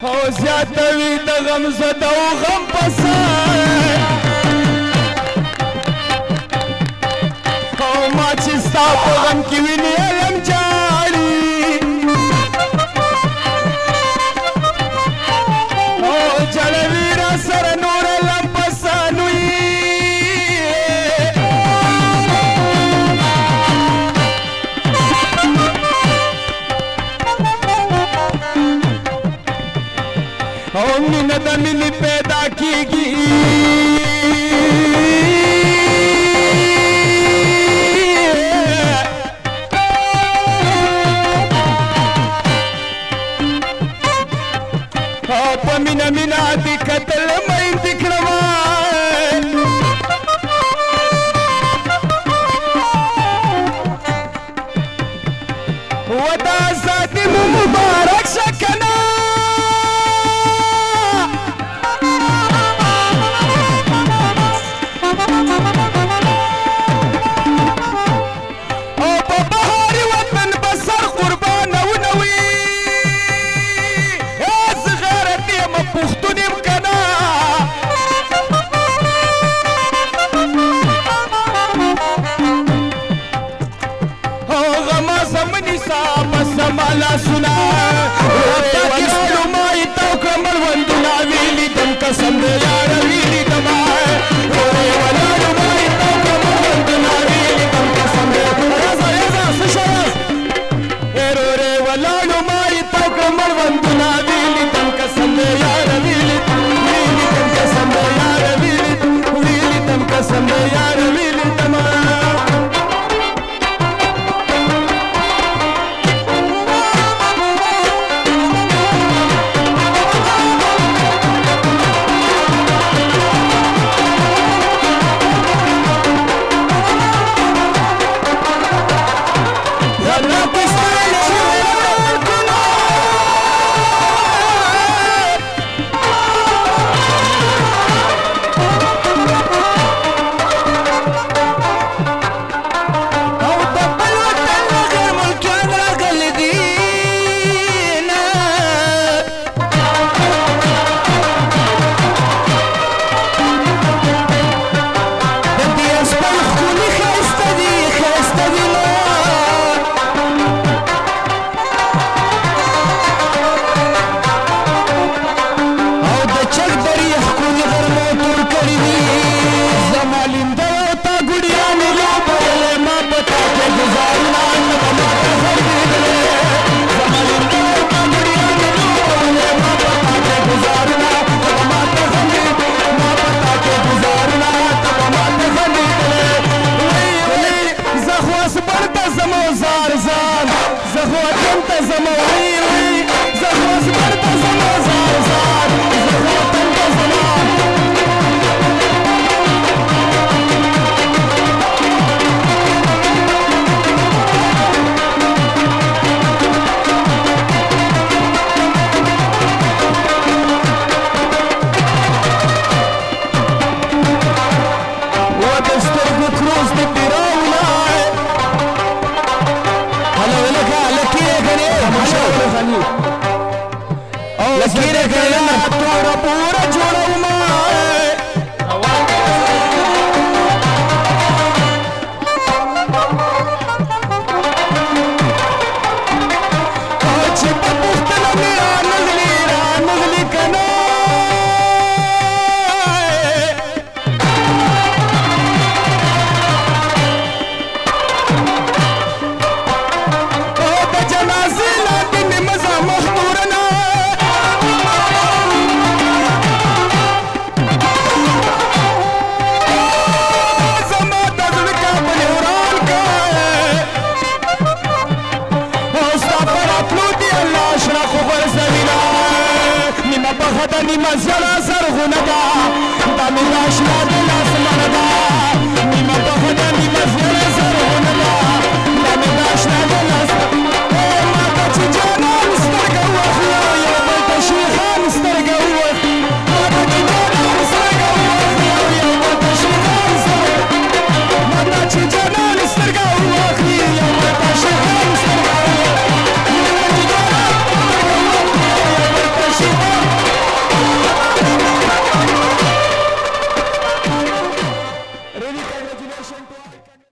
او زیاتوي د غم زده او غم پسند او ما چې ستا په غم کې وینې علم جاړي او جړوي را سره نور علم پسانوي او مینه د مینې پیدا کېږي او په مینه مینه دې کتل میندې کړمه و دا ذاتې مو مبارک شه کنه مالا سنا ولاړو ما یې تاو کړه مړوندونه ویلي دم قسم دی یاره ویلي دمه ولاړو ما یې تاو کړه مړوندونه ویلي دم قسم دی راځه راځه څه شوه ولاړو ما یې تاو کړه مړوندونه ویلي دم قسم دی یاره ویلي دم قسم دی یاره ویلي دم قسم دی یاره ویلي دمه لکیره کړه تور پورا جوړو ما چې په پختنه مې رانغلی کنه او د جنازې لاندې مې مزه مخدوره نه نیمه زړه زرغونه ده دا مې د اشنا د لاس منه ده